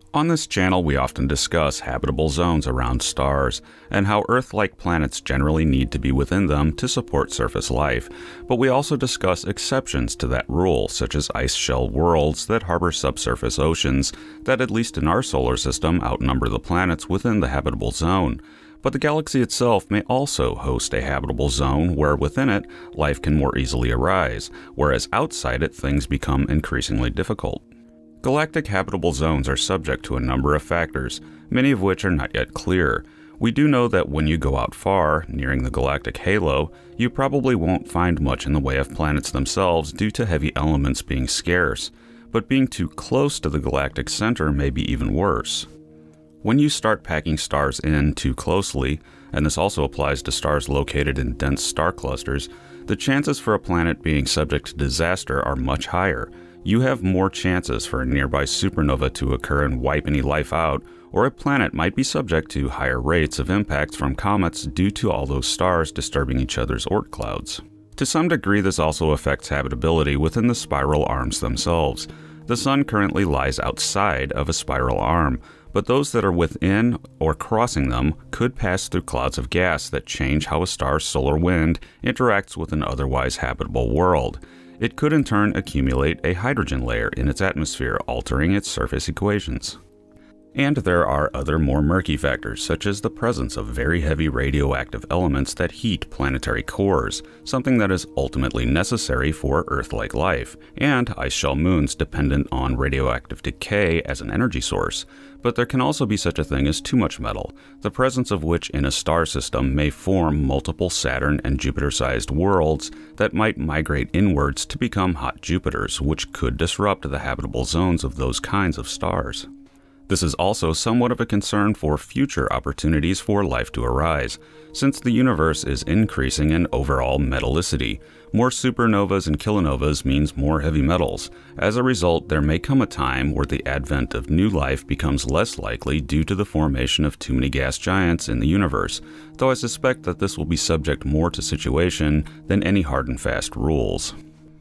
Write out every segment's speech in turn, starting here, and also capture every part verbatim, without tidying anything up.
On this channel, we often discuss habitable zones around stars and how Earth-like planets generally need to be within them to support surface life, but we also discuss exceptions to that rule, such as ice shell worlds that harbor subsurface oceans that, at least in our solar system, outnumber the planets within the habitable zone. But the galaxy itself may also host a habitable zone where within it, life can more easily arise, whereas outside it, things become increasingly difficult. Galactic habitable zones are subject to a number of factors, many of which are not yet clear. We do know that when you go out far, nearing the galactic halo, you probably won't find much in the way of planets themselves due to heavy elements being scarce, but being too close to the galactic center may be even worse. When you start packing stars in too closely, and this also applies to stars located in dense star clusters, the chances for a planet being subject to disaster are much higher. You have more chances for a nearby supernova to occur and wipe any life out, or a planet might be subject to higher rates of impacts from comets due to all those stars disturbing each other's Oort clouds. To some degree, this also affects habitability within the spiral arms themselves. The Sun currently lies outside of a spiral arm, but those that are within or crossing them could pass through clouds of gas that change how a star's solar wind interacts with an otherwise habitable world. It could in turn accumulate a hydrogen layer in its atmosphere, altering its surface equations. And there are other more murky factors, such as the presence of very heavy radioactive elements that heat planetary cores, something that is ultimately necessary for Earth-like life, and ice shell moons dependent on radioactive decay as an energy source. But there can also be such a thing as too much metal, the presence of which in a star system may form multiple Saturn and Jupiter-sized worlds that might migrate inwards to become hot Jupiters, which could disrupt the habitable zones of those kinds of stars. This is also somewhat of a concern for future opportunities for life to arise, since the universe is increasing in overall metallicity. More supernovas and kilonovas means more heavy metals. As a result, there may come a time where the advent of new life becomes less likely due to the formation of too many gas giants in the universe, though I suspect that this will be subject more to situation than any hard and fast rules.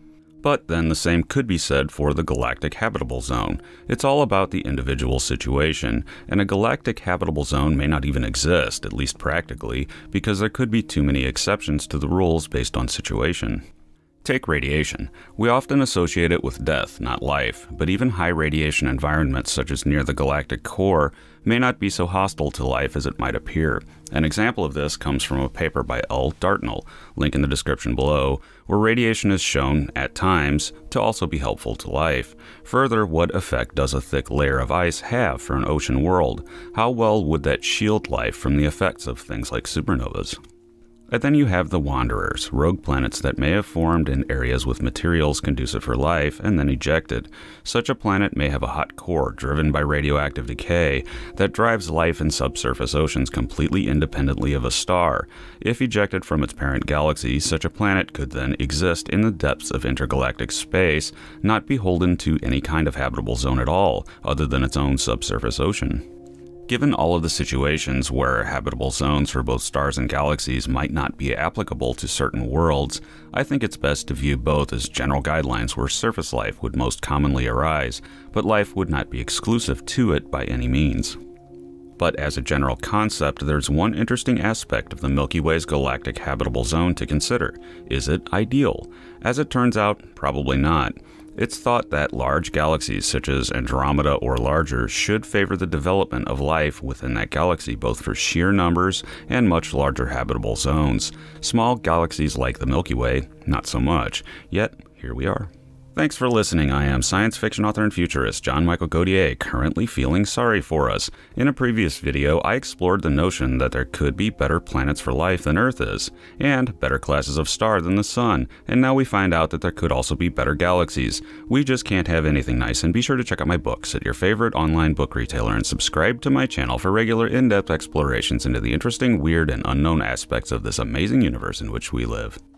But then the same could be said for the galactic habitable zone. It's all about the individual situation, and a galactic habitable zone may not even exist, at least practically, because there could be too many exceptions to the rules based on situation. Take radiation. We often associate it with death, not life, but even high radiation environments such as near the galactic core may not be so hostile to life as it might appear. An example of this comes from a paper by Dartnell, link in the description below, where radiation is shown, at times, to also be helpful to life. Further, what effect does a thick layer of ice have for an ocean world? How well would that shield life from the effects of things like supernovas? And then you have the Wanderers, rogue planets that may have formed in areas with materials conducive for life and then ejected. Such a planet may have a hot core driven by radioactive decay that drives life in subsurface oceans completely independently of a star. If ejected from its parent galaxy, such a planet could then exist in the depths of intergalactic space, not beholden to any kind of habitable zone at all, other than its own subsurface ocean. Given all of the situations where habitable zones for both stars and galaxies might not be applicable to certain worlds, I think it's best to view both as general guidelines where surface life would most commonly arise, but life would not be exclusive to it by any means. But as a general concept, there's one interesting aspect of the Milky Way's galactic habitable zone to consider. Is it ideal? As it turns out, probably not. It's thought that large galaxies such as Andromeda or larger should favor the development of life within that galaxy, both for sheer numbers and much larger habitable zones. Small galaxies like the Milky Way, not so much. Yet, here we are. Thanks for listening. I am science fiction author and futurist John Michael Godier, currently feeling sorry for us. In a previous video, I explored the notion that there could be better planets for life than Earth is, and better classes of star than the Sun, and now we find out that there could also be better galaxies. We just can't have anything nice, and be sure to check out my books at your favorite online book retailer and subscribe to my channel for regular in-depth explorations into the interesting, weird, and unknown aspects of this amazing universe in which we live.